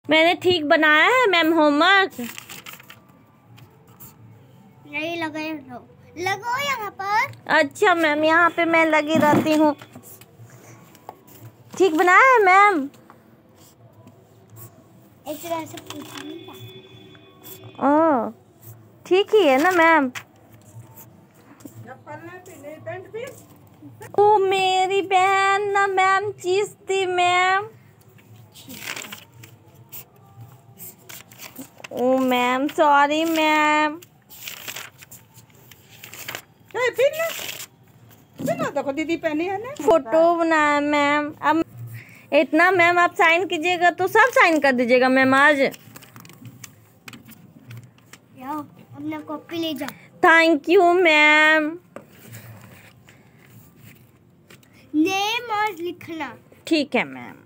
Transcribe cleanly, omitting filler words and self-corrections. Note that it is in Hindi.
मैंने ठीक बनाया है मैम होमवर्क। नहीं लगाए लगो यहाँ पर। अच्छा मैम, यहाँ पे मैं लगी रहती हूँ। ठीक बनाया है मैम? एक तरह से पूछा नहीं था। ओह ठीक ही है ना मैम? ओ मेरी बहन ना मैम चीज थी मैम। ओ मैम सॉरी मैम। देखो दीदी पहनी है ना, फोटो बनाया मैम। अब इतना मैम आप साइन कीजिएगा तो सब साइन कर दीजिएगा मैम आज। अपना कॉपी ले जाओ। Thank you ma'am. नेम और लिखना। ठीक है मैम।